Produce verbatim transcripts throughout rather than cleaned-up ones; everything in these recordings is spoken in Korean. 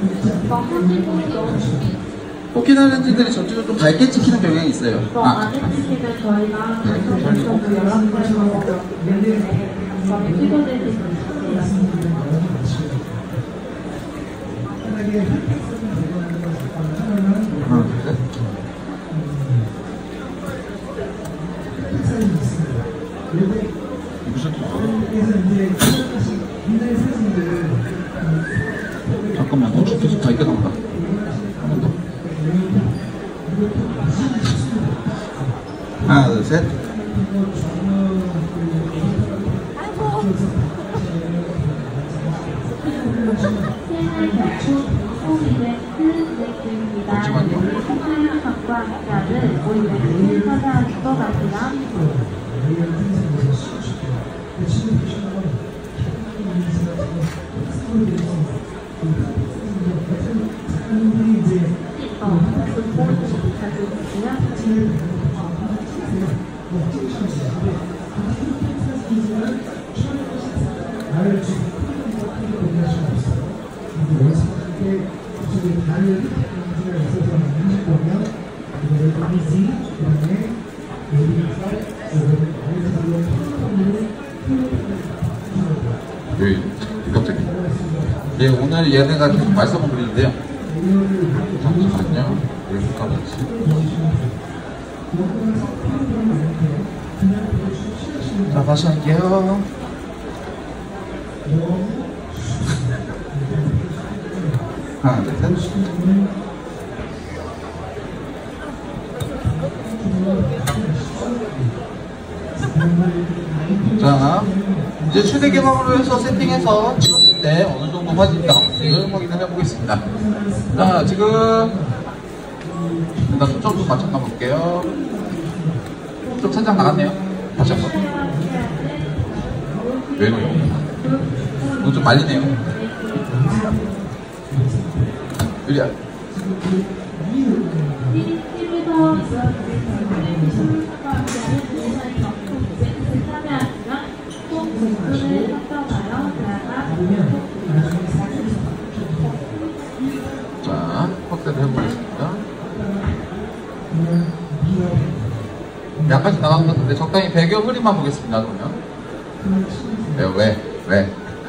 포키나 렌즈들이 전체적으로 좀 밝게 찍히는 경향이 있어요. 아, 안에 찍히면 저희가 감사합니다. 연락해서 감사합니다. 찍어드릴 수 있어요. 하나, 둘, 셋. 잠깐만, 우측 계속 밝게 나온다. 한 번 더. 하나, 둘, 셋. 잠시만요. 왜 갑자기? 예, 오늘 얘네가 계속 말썽을 부리는데요. 잠시만요. 여기까지. 자, 다시 할게요. 하나, 둘, 셋. 자, 이제 최대 개방으로 해서 세팅해서 찍었을 때 어느 정도 화질이 나오는지를 확인을 해보겠습니다. 자, 지금 일단 초점 좀 맞춰 가볼게요. 좀 살짝 나갔네요. 다시 한번. 왜 이러요? 이거 좀 말리네요. 유리야. 자, 확대를 해보겠습니다. 약간씩 나간 것 같은데 적당히 배경 흐림만 보겠습니다. 그러면 왜? 왜? 왜?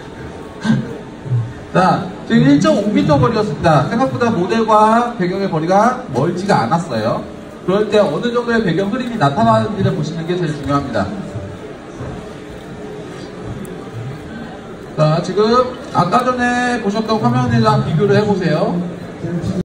자, 지금 일 점 오 미터 거리였습니다. 생각보다 모델과 배경의 거리가 멀지가 않았어요. 그럴 때 어느 정도의 배경 흐림이 나타나는지를 보시는 게 제일 중요합니다. 자, 지금 아까 전에 보셨던 화면이랑 비교를 해보세요.